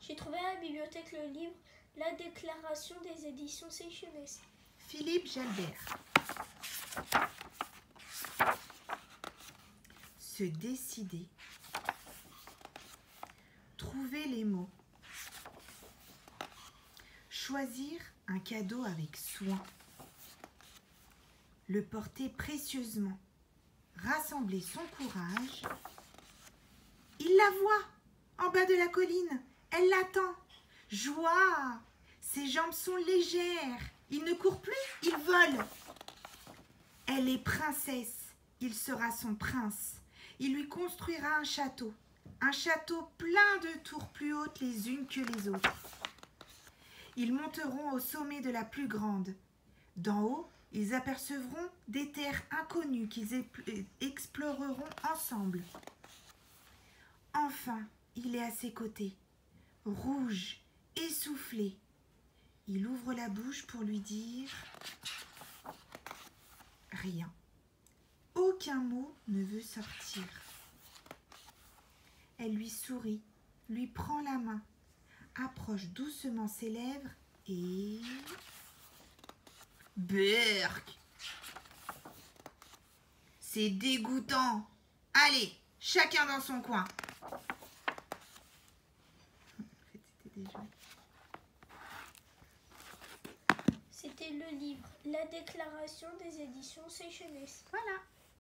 J'ai trouvé à la bibliothèque le livre La Déclaration des éditions Seychelles. Philippe Jalbert. Se décider. Trouver les mots. Choisir un cadeau avec soin. Le porter précieusement. Rassembler son courage. Il la voit en bas de la colline. Elle l'attend. Joie! Ses jambes sont légères. Il ne court plus, il vole. Elle est princesse. Il sera son prince. Il lui construira un château plein de tours plus hautes les unes que les autres. Ils monteront au sommet de la plus grande. D'en haut, ils apercevront des terres inconnues qu'ils exploreront ensemble. Enfin, il est à ses côtés, rouge, essoufflé. Il ouvre la bouche pour lui dire rien. Aucun mot ne veut sortir. Elle lui sourit, lui prend la main, approche doucement ses lèvres et... Berk! C'est dégoûtant. Allez, chacun dans son coin. C'était le livre La Déclaration des éditions Seychelles. Voilà.